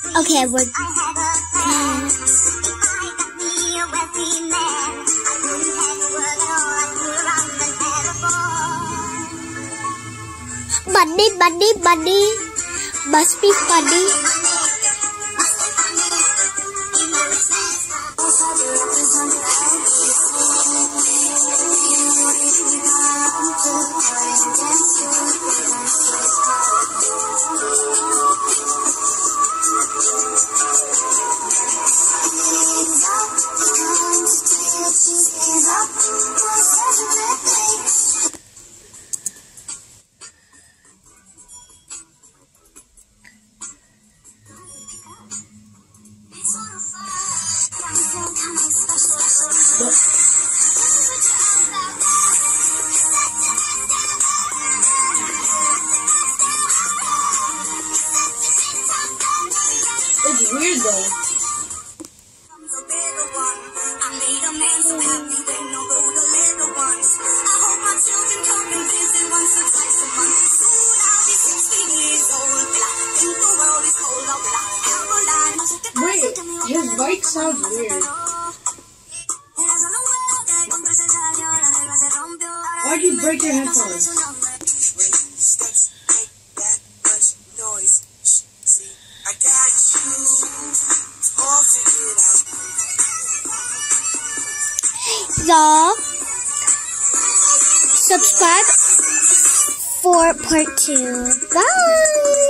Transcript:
Okay, we're Buddy, must be funny. It's weird though. Wait, his mic sounds weird. Why'd you break your headphones? I got you all figured out. Y'all, subscribe for part 2. Bye.